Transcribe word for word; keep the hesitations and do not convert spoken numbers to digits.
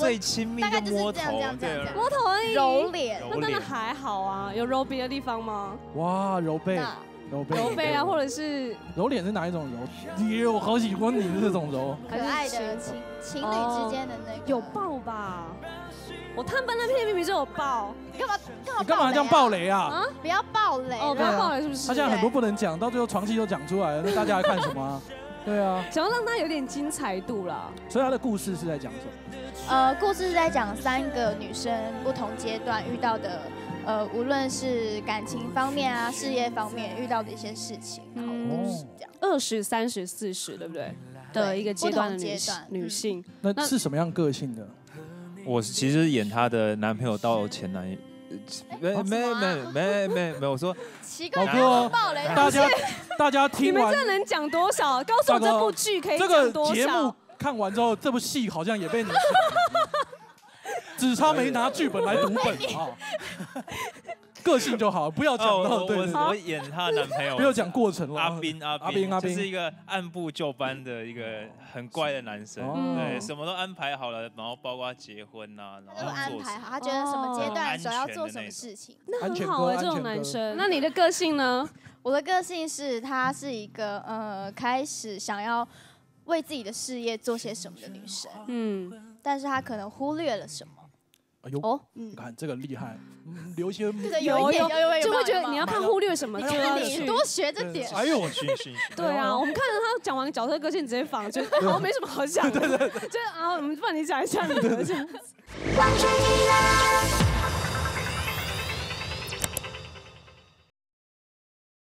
最亲密的摸头，对， 摸头而已， 揉脸， 那当然还好啊。有揉别的地方吗？ 哇，揉背，揉背， 揉背啊，或者是揉脸是哪一种揉？耶，我好喜欢你的这种揉， 可爱的情情侣之间的那个有抱吧？我探班那片明明就有爆， 你干嘛干嘛？ 你干嘛这样爆雷啊？ 啊，不要爆雷哦，不要爆雷是不是？ 他现在很多不能讲，到最后床戏都讲出来了，那大家还看什么啊？对啊， 想要让他有点精彩度啦。 所以他的故事是在讲什么？ 呃，故事是在讲三个女生不同阶段遇到的，呃，无论是感情方面啊、事业方面遇到的一些事情，然后故事这样。 二十三十四十，对不对？的一个阶段的女女性， 那是什么样个性的？ 我其实演她的男朋友到前男友，没没没没没没，我说奇怪， 老哥，大家大家听完， 你们这能讲多少？告诉我这部剧可以讲多少？ 这个节目看完之后，这部戏好像也被你只差没拿剧本来读本啊。个性就好，不要讲到对。 我我演她的男朋友， 不要讲过程了。 阿斌阿阿斌阿斌， 就是一个按部就班的一个很乖的男生，对，什么都安排好了，然后包括结婚呐，然后都安排好，他觉得什么阶段的时候要做什么事情， 那很好哎，这种男生。那你的个性呢？ 我的个性是，他是一个呃，开始想要为自己的事业做些什么的女生，嗯，但是她可能忽略了什么。 哎呦，哦，你看这个厉害，留一些有有有， 就会觉得你要看忽略什么，就要去多学着点。 哎呦，我去去。 对啊，我们看着他讲完角色个性直接放，觉得好像没什么好讲的，就啊，我们帮你讲一下你的这样子。